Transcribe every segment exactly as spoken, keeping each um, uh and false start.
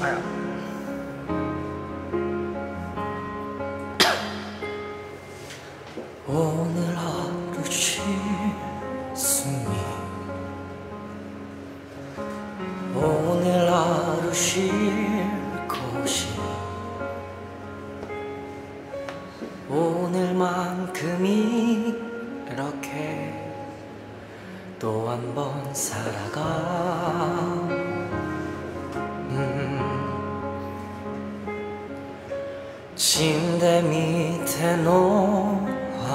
아야. 오늘 하루 쉴 숨이 오늘 하루 쉴 곳이 오늘만큼이 이렇게 또 한 번 살아가 음. 침대 밑에 놓아둔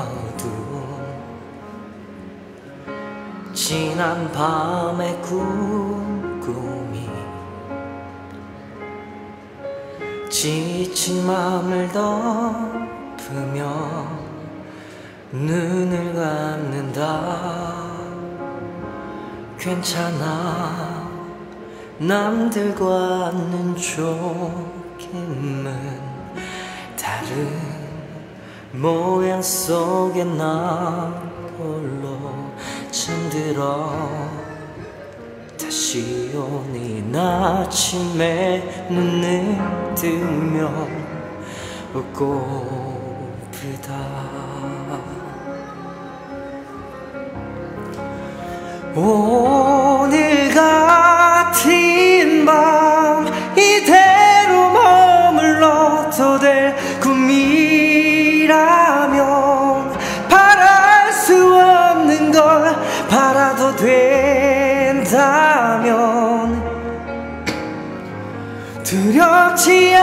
지난 밤의 꿈꾸미 지친 맘을 덮으며 눈을 감는다. 괜찮아 남들과는 조금은 다른 모양 속에 나 홀로 잠들어 다시 오는 아침에 눈을 뜨면 웃고프다. 오늘 같은 밤 이대로 머물러도 될 꿈이라면 바랄 수 없는 걸 바라도 된다면 두렵지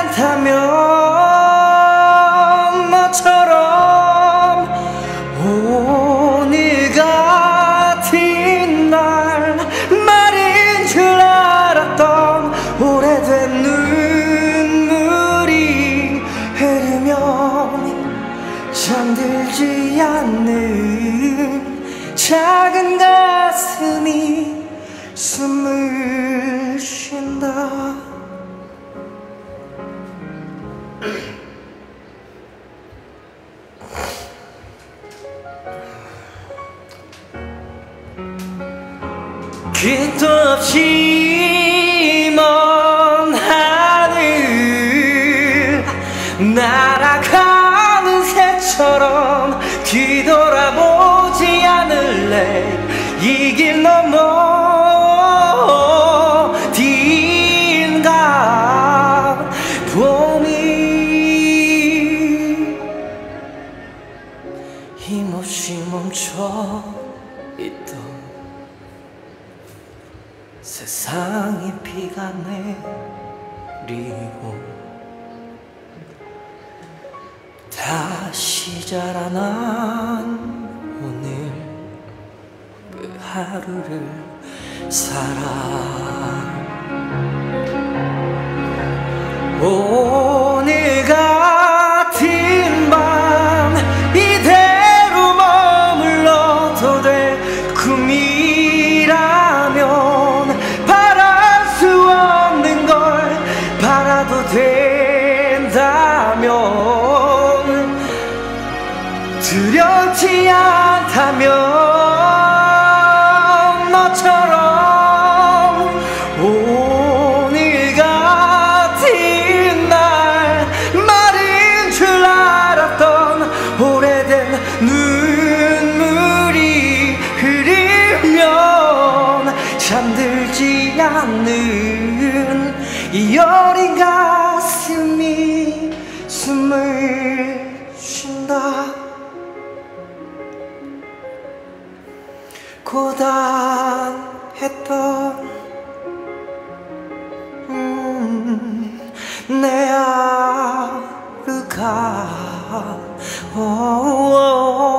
않다면 너처럼 오늘 같은 날 말인 줄 알았던 오래된 눈물이 흐르면 잠들지 않는 작은 가슴이 숨을 쉰다. 끝도 없이 먼 하늘 날아가는 새처럼 뒤돌아보지 않을래. 이 길 넘어 어딘가 봄이 힘없이 멈춰 있던 세상에 비가 내리고 다시 자라난 오늘 그 하루를 살아. 오늘 같은 밤 이대로 머물러도 될 꿈이라면 바랄 수 없는 걸 바라도 된다면 두렵지 않다면 너처럼 오늘 같은 날 말인 줄 알았던 오래된 눈물이 흐르면 잠들지 않는 이 어린 가슴이 숨을 쉰다. 고단했던 음, 내 하루가 오, 오, 오.